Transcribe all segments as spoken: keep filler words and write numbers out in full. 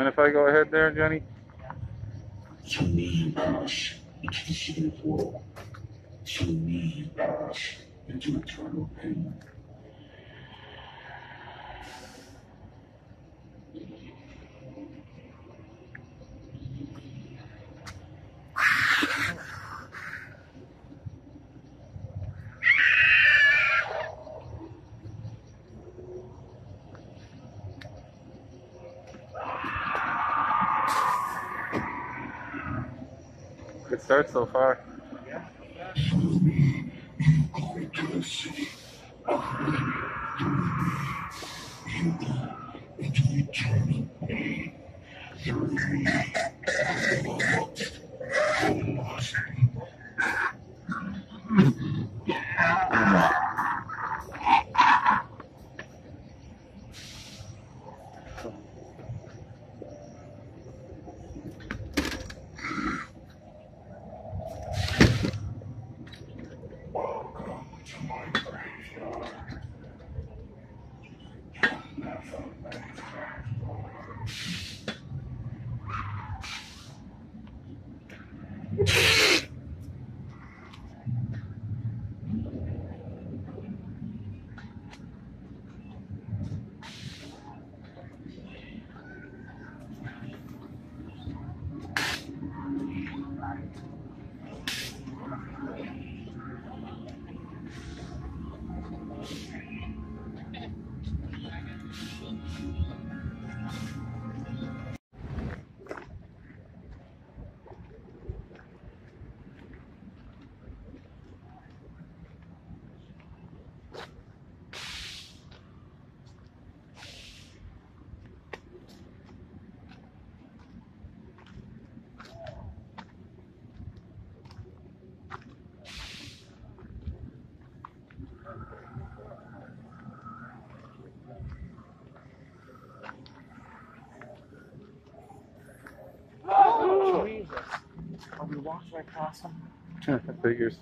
And if I go ahead there, Jenny? To me you pass into the secret world. To me you pass into eternal pain. Good start so far. Through me you go into the city. You go into eternal pain. Through me, lost, lost. Welcome to my graveyard. You'll never make that word. Oh, Jesus. Are we walked right past him? Figures.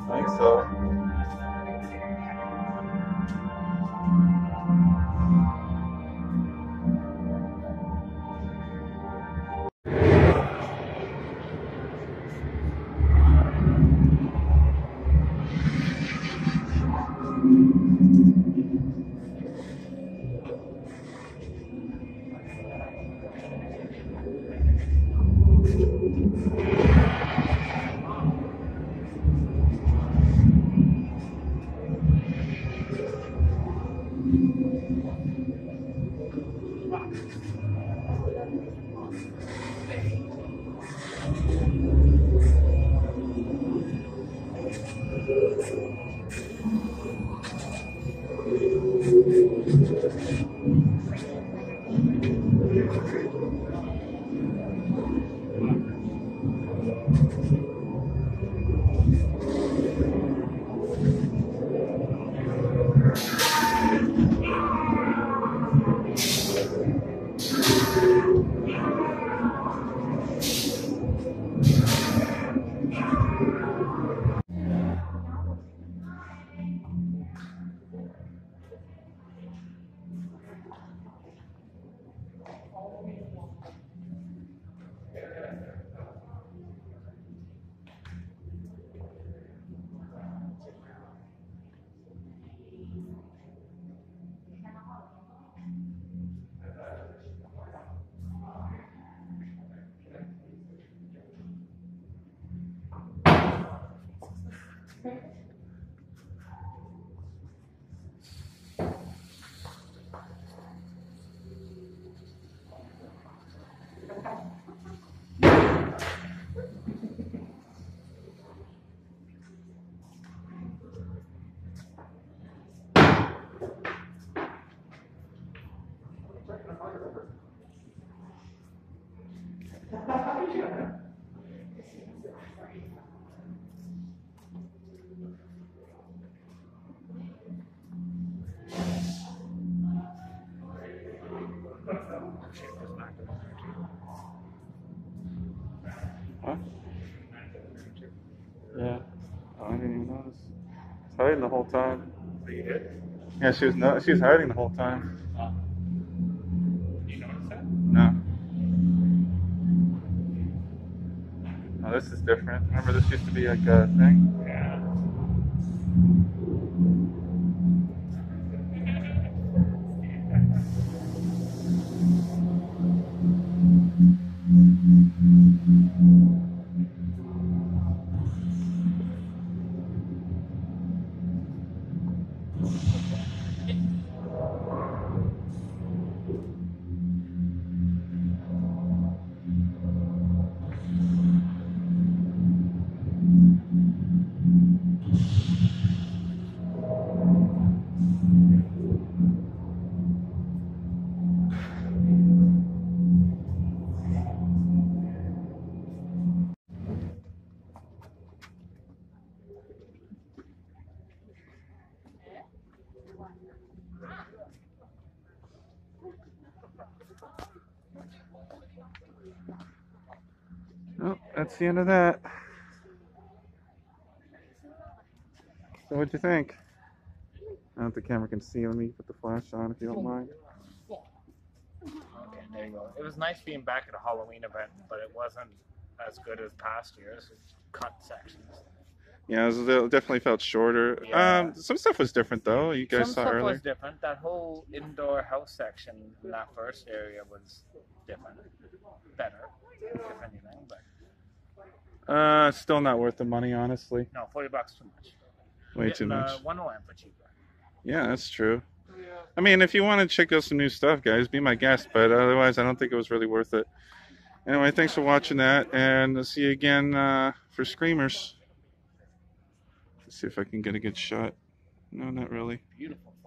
I think so. Huh? Yeah. Oh, I didn't even notice. She was hiding the whole time. You did? Yeah, she was no, she was hiding the whole time. Uh, you notice that? No. Oh, this is different. Remember, this used to be like a thing. Yeah. Oh, that's the end of that. So what'd you think? I don't know if the camera can see. Let me put the flash on if you don't mind. Okay, there you go. It was nice being back at a Halloween event, but it wasn't as good as past years. It's cut sections. Yeah, it, was, it definitely felt shorter. Yeah. Um, some stuff was different though. You guys Some saw stuff earlier. was different. That whole indoor house section in that first area was different. Better, if anything, but Uh, still not worth the money, honestly. no, forty bucks too much. Way too Getting, much. Uh, one O M for cheaper. Yeah, that's true. I mean, if you want to check out some new stuff, guys, be my guest. But otherwise, I don't think it was really worth it. Anyway, thanks for watching that, and I'll see you again uh, for Screamers. Let's see if I can get a good shot. No, not really. Beautiful.